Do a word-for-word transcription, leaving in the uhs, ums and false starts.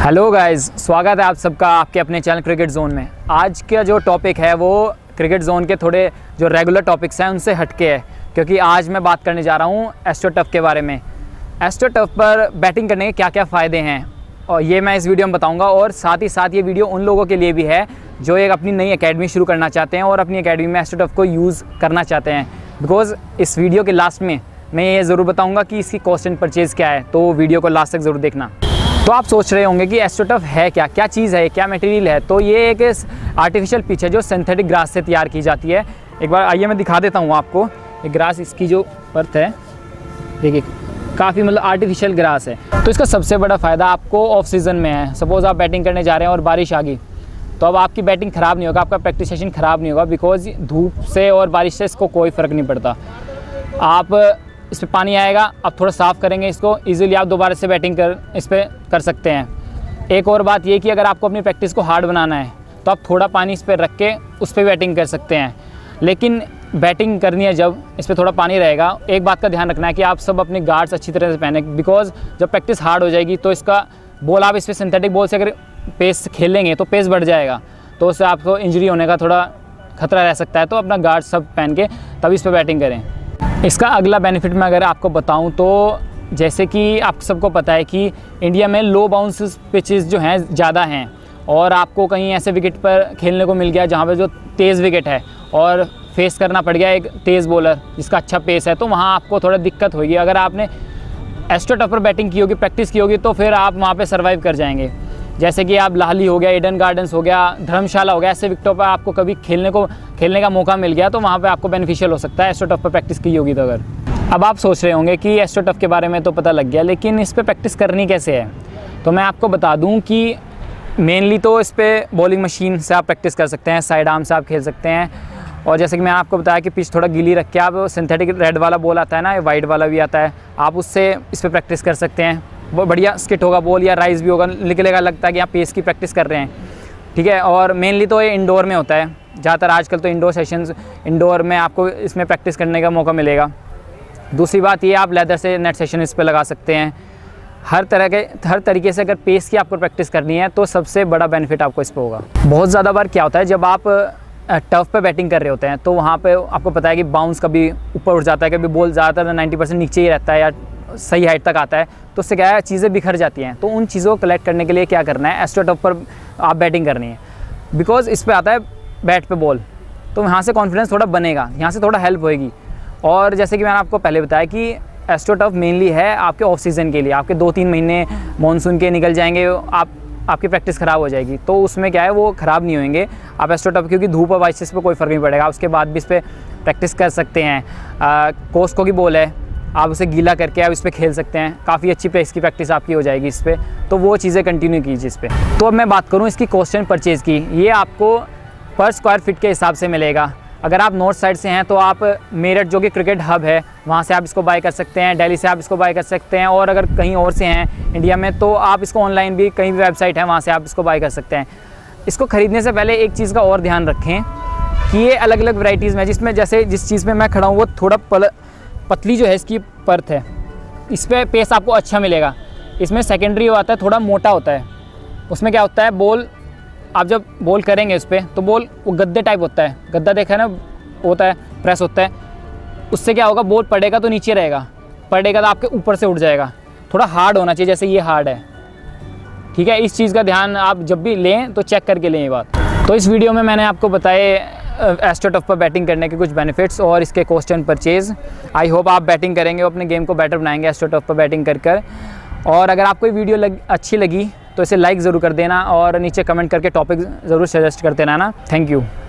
Hello guys, स्वागत है आप सबका आपके अपने चैनल क्रिकेट जोन में। आज का जो टॉपिक है वो क्रिकेट जोन के थोड़े जो रेगुलर टॉपिक्स हैं उनसे हटके है, क्योंकि आज मैं बात करने जा रहा हूँ एस्ट्रो टफ के बारे में। एस्ट्रो टफ पर बैटिंग करने के क्या क्या फ़ायदे हैं और ये मैं इस वीडियो में बताऊँगा। और साथ ही साथ ये वीडियो उन लोगों के लिए भी है जो एक अपनी नई एकेडमी शुरू करना चाहते हैं और अपनी एकेडमी में एस्ट्रो टफ को यूज़ करना चाहते हैं। बिकॉज़ इस वीडियो के लास्ट में मैं ये ज़रूर बताऊँगा कि इसकी कॉस्ट एंड परचेज़ क्या है, तो वीडियो को लास्ट तक ज़रूर देखना। तो आप सोच रहे होंगे कि एस्ट्रो टफ है क्या, क्या चीज़ है, क्या मटेरियल है। तो ये एक आर्टिफिशियल पिच है जो सिंथेटिक ग्रास से तैयार की जाती है। एक बार आइए मैं दिखा देता हूँ आपको। ये ग्रास, इसकी जो परत है देखिए, काफ़ी मतलब आर्टिफिशियल ग्रास है। तो इसका सबसे बड़ा फ़ायदा आपको ऑफ सीज़न में है। सपोज़ आप बैटिंग करने जा रहे हैं और बारिश आ गई, तो अब आपकी बैटिंग ख़राब नहीं होगा, आपका प्रैक्टिस सेशन ख़राब नहीं होगा। बिकॉज धूप से और बारिश से इसको कोई फ़र्क नहीं पड़ता। आप इस पर पानी आएगा, आप थोड़ा साफ़ करेंगे इसको, इजीली आप दोबारा से बैटिंग कर इस पर कर सकते हैं। एक और बात ये कि अगर आपको अपनी प्रैक्टिस को हार्ड बनाना है तो आप थोड़ा पानी इस पर रख के उस पर बैटिंग कर सकते हैं। लेकिन बैटिंग करनी है जब इस पर थोड़ा पानी रहेगा, एक बात का ध्यान रखना है कि आप सब अपने गार्ड्स अच्छी तरह से पहने। बिकॉज जब प्रैक्टिस हार्ड हो जाएगी तो इसका बॉल आप इस पर सिंथेटिक बॉल से अगर पेस खेलेंगे तो पेस बढ़ जाएगा, तो उससे आपको इंजरी होने का थोड़ा खतरा रह सकता है। तो अपना गार्ड सब पहन के तब इस पर बैटिंग करें। इसका अगला बेनिफिट मैं अगर आपको बताऊं तो जैसे कि आप सबको पता है कि इंडिया में लो बाउंस पिचेस जो हैं ज़्यादा हैं, और आपको कहीं ऐसे विकेट पर खेलने को मिल गया जहां पे जो तेज़ विकेट है और फेस करना पड़ गया एक तेज़ बॉलर जिसका अच्छा पेस है, तो वहां आपको थोड़ा दिक्कत होगी। अगर आपने एस्ट्रो टफ पर बैटिंग की होगी, प्रैक्टिस की होगी, तो फिर आप वहाँ पर सर्वाइव कर जाएंगे। जैसे कि आप लाहली हो गया, ईडन गार्डन्स हो गया, धर्मशाला हो गया, ऐसे विकेटों पर आपको कभी खेलने को खेलने का मौका मिल गया तो वहाँ पे आपको बेनिफिशियल हो सकता है एस्ट्रो टफ पर प्रैक्टिस की होगी तो। अगर अब आप सोच रहे होंगे कि एस्ट्रो टफ के बारे में तो पता लग गया, लेकिन इस पर प्रैक्टिस करनी कैसे है, तो मैं आपको बता दूँ कि मेनली तो इस पर बॉलिंग मशीन से आप प्रैक्टिस कर सकते हैं, साइड आर्म से आप खेल सकते हैं। और जैसे कि मैंने आपको बताया कि पिच थोड़ा गीली रख के आप सिंथेटिक रेड वाला बॉल आता है ना, वाइट वाला भी आता है, आप उससे इस पर प्रैक्टिस कर सकते हैं। वो बढ़िया स्किट होगा बॉल, या राइज भी होगा, निकलेगा, लगता है कि आप पेस की प्रैक्टिस कर रहे हैं, ठीक है। और मेनली तो ये इंडोर में होता है ज़्यादातर, आजकल तो इंडोर सेशंस इंडोर में आपको इसमें प्रैक्टिस करने का मौका मिलेगा। दूसरी बात ये, आप लेदर से नेट सेशन इस पर लगा सकते हैं। हर तरह के हर तरीके से अगर पेस की आपको प्रैक्टिस करनी है तो सबसे बड़ा बेनिफिट आपको इस पर होगा। बहुत ज़्यादा बार क्या होता है, जब आप टफ पे बैटिंग कर रहे होते हैं तो वहाँ पे आपको पता है कि बाउंस कभी ऊपर उठ जाता है, कभी बॉल ज़्यादातर नाइन्टी परसेंट नीचे ही रहता है या सही हाइट तक आता है, तो उससे क्या है, चीज़ें बिखर जाती हैं। तो उन चीज़ों को कलेक्ट करने के लिए क्या करना है, एस्ट्रो टफ पर आप बैटिंग करनी है। बिकॉज इस पर आता है बैट पे बॉल, तो यहाँ से कॉन्फिडेंस थोड़ा बनेगा, यहाँ से थोड़ा हेल्प होएगी। और जैसे कि मैंने आपको पहले बताया कि एस्ट्रो टफ मेनली है आपके ऑफ सीज़न के लिए। आपके दो तीन महीने मानसून के निकल जाएंगे, आप आपकी प्रैक्टिस ख़राब हो जाएगी, तो उसमें क्या है वो ख़राब नहीं होंगे आप एस्ट्रो टफ, क्योंकि धूप और बारिश पे कोई फ़र्क नहीं पड़ेगा। उसके बाद भी इस पर प्रैक्टिस कर सकते हैं। कोस्को की बॉल है, आप उसे गीला करके आप इस पर खेल सकते हैं, काफ़ी अच्छी पेस की प्रैक्टिस आपकी हो जाएगी इस पर। तो वो चीज़ें कंटिन्यू कीजिए इस पर। तो अब मैं बात करूँ इसकी कॉस्ट एंड परचेज़ की। ये आपको पर स्क्वायर फीट के हिसाब से मिलेगा। अगर आप नॉर्थ साइड से हैं तो आप मेरठ, जो कि क्रिकेट हब है, वहाँ से आप इसको बाय कर सकते हैं। दिल्ली से आप इसको बाय कर सकते हैं। और अगर कहीं और से हैं इंडिया में तो आप इसको ऑनलाइन भी, कहीं भी वेबसाइट है वहाँ से आप इसको बाय कर सकते हैं। इसको ख़रीदने से पहले एक चीज़ का और ध्यान रखें कि ये अलग अलग वैराइटीज़ में, जिसमें जैसे जिस चीज़ में मैं खड़ा हूँ वो थोड़ा पल पतली जो है इसकी परत है, इस पर पेस आपको अच्छा मिलेगा। इसमें सेकेंडरी आता है, थोड़ा मोटा होता है। उसमें क्या होता है, बॉल आप जब बॉल करेंगे इस पर तो बॉल वो गद्दे टाइप होता है, गद्दा देखा है ना, होता है, प्रेस होता है। उससे क्या होगा, बॉल पड़ेगा तो नीचे रहेगा, पड़ेगा तो आपके ऊपर से उठ जाएगा। थोड़ा हार्ड होना चाहिए, जैसे ये हार्ड है, ठीक है। इस चीज़ का ध्यान आप जब भी लें तो चेक करके लें ये बात। तो इस वीडियो में मैंने आपको बताए एस्ट्रो टफ पर बैटिंग करने के कुछ बेनिफिट्स और इसके cost and purchase. I hope आप बैटिंग करेंगे, अपने गेम को बेटर बनाएंगे एस्ट्रो टफ पर बैटिंग कर कर। और अगर आपको ये वीडियो लग अच्छी लगी तो इसे लाइक ज़रूर कर देना और नीचे कमेंट करके टॉपिक ज़रूर सजेस्ट करते रहना। Thank you.